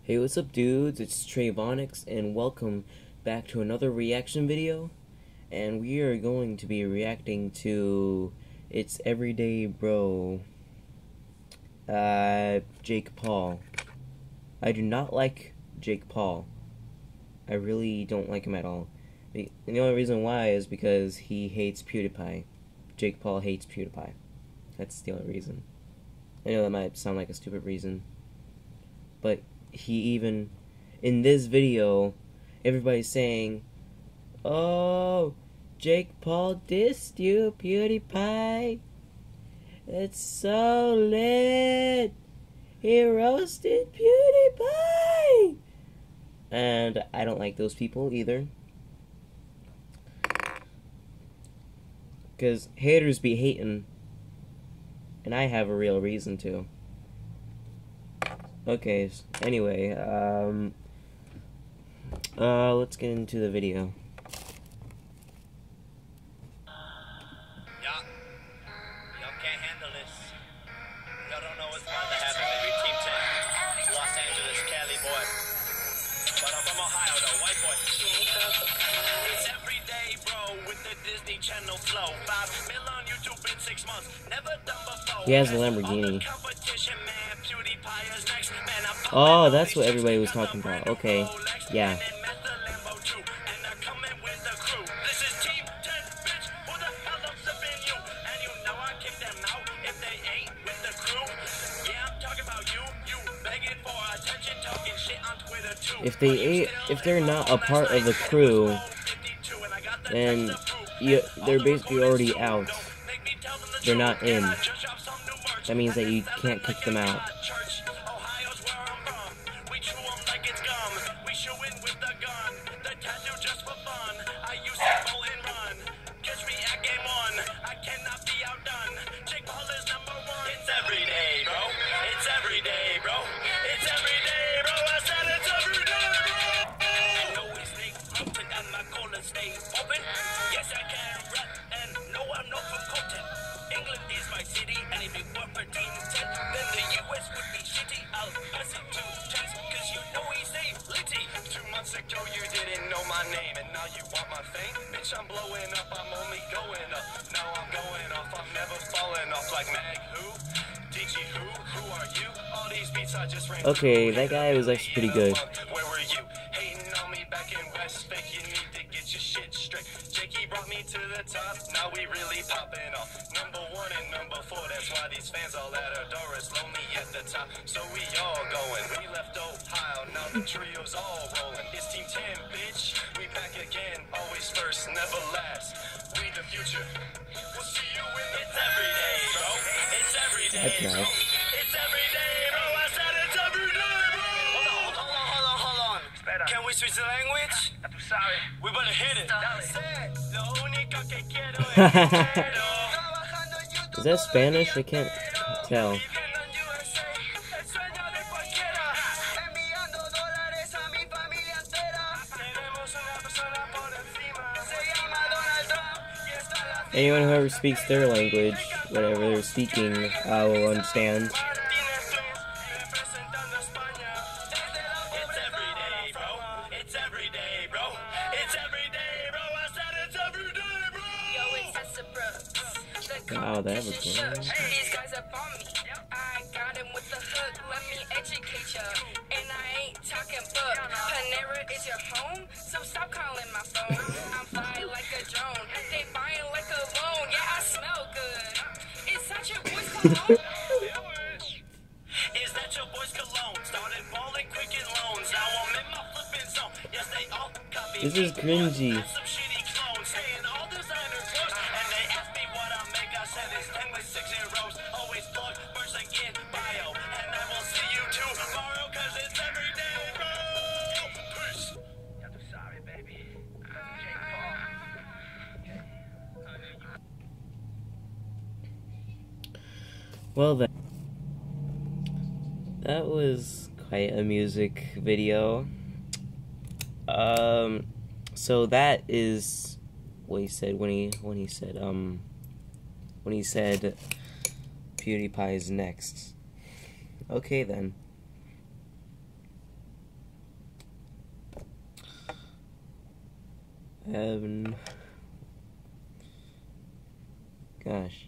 Hey, what's up, dudes? It's Trayvonix, and welcome back to another reaction video. And we are going to be reacting to It's Everyday Bro, Jake Paul. I do not like Jake Paul. I really don't like him at all. And the only reason why is because he hates PewDiePie. Jake Paul hates PewDiePie. That's the only reason. I know that might sound like a stupid reason, but he even, in this video, everybody's saying, "Oh, Jake Paul dissed you, PewDiePie. It's so lit. He roasted PewDiePie." And I don't like those people either, because haters be hating, and I have a real reason to. Okay, anyway, let's get into the video. Y'all can't handle this. Y'all don't know what's about to happen, baby. Team 10, Los Angeles, Cali boy. But I'm from Ohio, though, white boy. It's every day, bro, with the Disney Channel flow. 5 mil on YouTube in 6 months. Never done before. He has a Lamborghini. Oh, that's what everybody was talking about. Okay, yeah. If they're not a part of the crew, then they're basically already out. They're not in. That means that you can't kick them out. Yes, I can rap, and no, I'm not from Compton. England is my city, and if it were for Team 10, then the US would be shitty. I'll pass it to Chance, cause you know he's a litty. 2 months ago you didn't know my name, and now you want my fame? Bitch, I'm blowing up, I'm only going up. Now I'm going off, I'm never falling off like Mag who? DG who are you? All these beats I just ran. Okay, that guy was actually pretty good. Where were you? Hating on me back in West Fake, you need to get your shit straight. Jakey brought me to the top, now we really popping off. Number 1 and number 4, that's why these fans all at our door is lonely at the top. So we all going, we left Ohio, now the trio's all rolling. It's Team 10, bitch, we back again, always first, never last. We the future, we'll see you in the It's every day, bro. It's every day, That's bro. nice. It's every day, bro. I said it's every day, bro. Hold on. Can we switch the language? We better hit it. Is that Spanish? I can't tell. Anyone who ever speaks their language, whatever they're speaking, will understand. Wow, that was good. These guys up on me. I got him with the hook. Let me educate ya. And I ain't talking book. Panera is your home, so stop calling my phone. I'm flying like a drone. They buying like a loan. Yeah, I smell good. Is that your boy's cologne? Is that your boy's cologne? Started balling quick in loans. Now I'm in my flipping zone. Yes, they all copy. This is cringy. Some shitty clones saying all designers work. And they asked me what I make. I said it's 10 with 6 zeros. Always plug first link in bio. And I will see you tomorrow, cause it's every day, bro. Peace. Ya tú sabes, baby. Jake Paul. Well, that was quite a music video. So that is what he said when he said PewDiePie is next. Okay then. Gosh.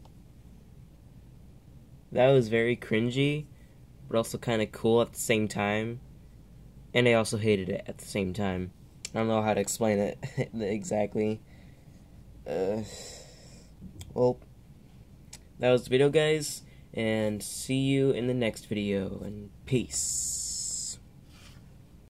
That was very cringy, but also kind of cool at the same time. And I also hated it at the same time. I don't know how to explain it exactly. Well, that was the video, guys. And see you in the next video. And peace.